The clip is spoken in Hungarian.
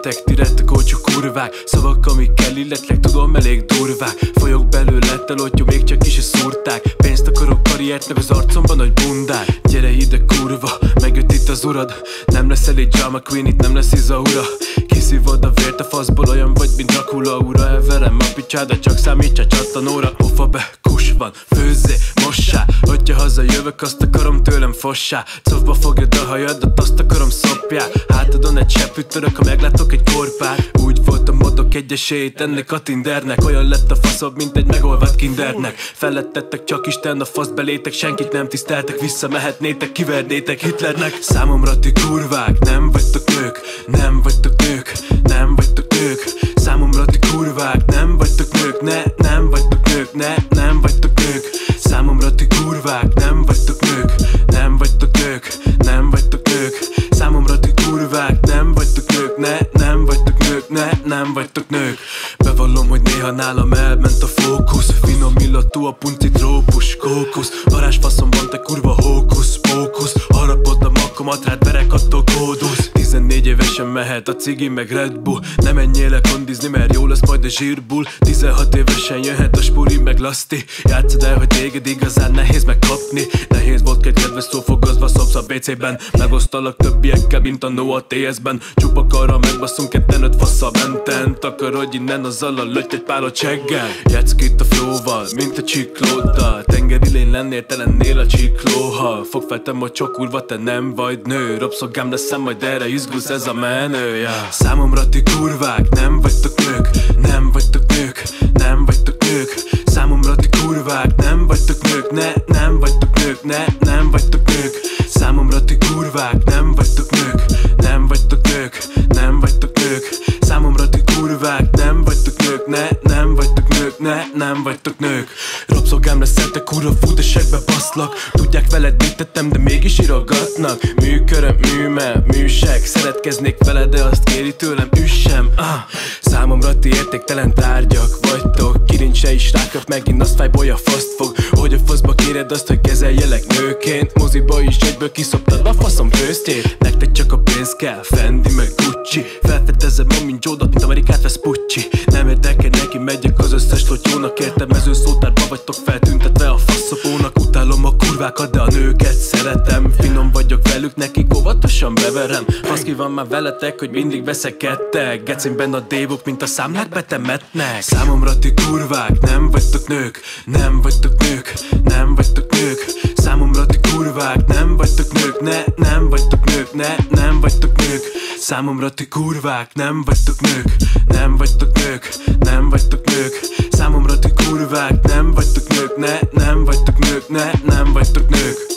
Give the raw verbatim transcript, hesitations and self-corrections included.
Figyeljetek, ti rettek olcsó kurvák, szavak amikkel illetleg tudom elég durvák. Folyok belőle, telottyú, még csak is is szúrták. Pénzt akarok, karriert, meg az arcomban nagy bundák. Gyere ide kurva, megjött itt az urad. Nem lesz elég drama queen, itt nem lesz Izaura. Kiszívod a vért a faszból, olyan vagy mint Dracula ura. Elverem a picsádat, csak számíts a csattanóra. Hova be, kus van, főzzé, mossá. Hogyha hazajövök, azt akarom tőlem fossá. Cofba fogod a hajadat, azt akarom szopjál. Hátadon egy seppűt török, ha meglátok egy korpát. Úgy voltam, adok egy esélyt ennek a Tindernek. Olyan lett a faszobb, mint egy megolvadt kindernek. Felettettek, csak Isten a fasz belétek. Senkit nem tiszteltek, visszamehetnétek, kivernétek Hitlernek. Számomra ti kurvák, nem vagytok nők, nem vagytok nők, nem vagytok nők. Számomra ti kurvák, nem vagytok nők, ne, nem vagytok nők, ne, nem vagytok nők. Számomra ti kurvák, nem vagytok nők, nem vagytok nők, nem vagytok nők. Számomra ti kurvák, nem vagytok nők, ne, nem vagytok nők, ne, nem vagytok nők. Bevallom, hogy néha nálam elment a fókusz. Finom illatú a punci trópus, kókusz. Varázsfaszom van, te kurva hókusz, pókusz. Harapod a makkomat, rád verek, attól kódusz. Tizennégy évesen mehet a cigi meg Red Bull. Ne menjél le kondizni, mert jó lesz majd a zsírbull. Tizenhat évesen jöhet a spuri meg laszti. Játszod el, hogy téged igazán nehéz megkapni. Nehéz volt két kedves szófogazva, szopsz a bé cében. Megosztalak többiekkel, mint a No a té es-ben. Csupa karral megbaszunk ketten, öt fasszal benten. Takarodj innen azzal a löty egy pálot cseggel. Játszk itt a flowval, mint a csiklóddal. Tengeri lény lennél, te lennél a csiklóhal. Fog fel te majd csak kurva, te nem vagy nő. Robszolgám leszem, majd erre izgulsz, ez a menő, yeah. Számomra ti kurvák, nem vagytok nők, nem vagytok nők, nem vagytok nők. Számomra ti kurvák, nem vagytok nők, ne, nem vagytok nők, ne, nem vagytok nők. Számomra ti kurvák, nem vagytok nők, nem vagytok nők, nem vagytok nők. Számomra ti kurvák, nem vagytok nők, ne, nem vagytok nők, ne, nem vagytok nők. Rabszolgám leszel, te kurva fudesekbe baszlak. Tudják veled mit tettem, de mégis irogatnak. Műköröm, műme, műseg. Szeretkeznék veled, de azt kéri tőlem, üssem, ah. Számomra ti értéktelen tárgyak vagytok. Kirincsre is rákap, megint azt fájból a faszt fog. Hogy a faszba kéred azt, hogy kezeljelek nőként. Moziba is egyből kiszoptad a faszom köztjét. Nektek csak a pénz kell, Fendi meg Gucci. Felfedezem ma, mint Joe-dat, mint Amerikát vesz Pucci. Nem érdekel neki, megyek az összes lotyónak. Értem, mezőszótárba vagytok feltüntetve a faszopónak. Utálom a kurvákat, de a nőket szeretem. Finom vagyok velük, nekik óvatosan beverem. Baszki van már veletek, hogy mindig veszekedtek. Gecimben a dévok, mint a számlák betemetnek. Számomra ti kurvák, nem vagytok nők, nem vagytok nők, nem vagytok nők. Számomra ti kurvák, nem vagytok nők, ne, nem vagytok nők, ne, nem vagytok nők. Számomra ti kurvák, nem vagytok nők, nem vagytok nők, nem vagytok nők. Számomra ti kurvák, nem vagytok nők, ne, nem vagytok nők, ne, nem vagytok nők.